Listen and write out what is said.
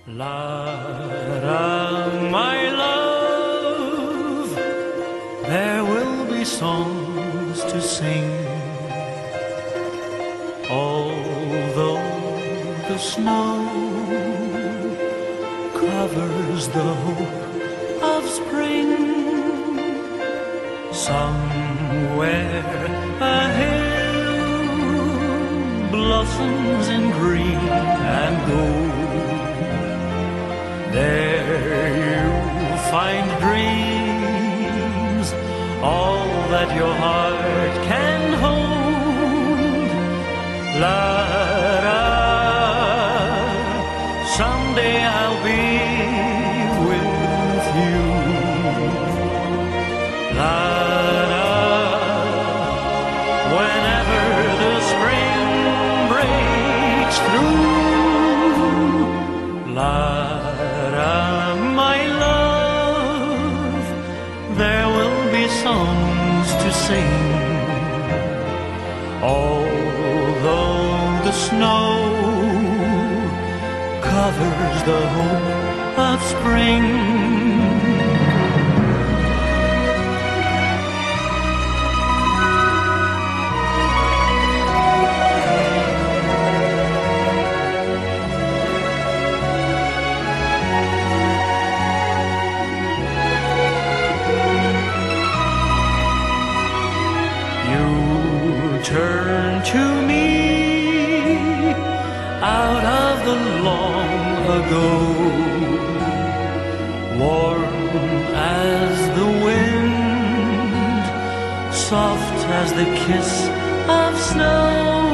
Lara, my love, there will be songs to sing, although the snow covers the hope of spring. Somewhere a hill blossoms in green and gold. There you'll find dreams, all that your heart can hold. Lara, someday I'll be with you. Lara, whenever the spring breaks through. Lara, my love, there will be songs to sing, although the snow covers the hope of spring. Turn to me out of the long ago, warm as the wind, soft as the kiss of snow.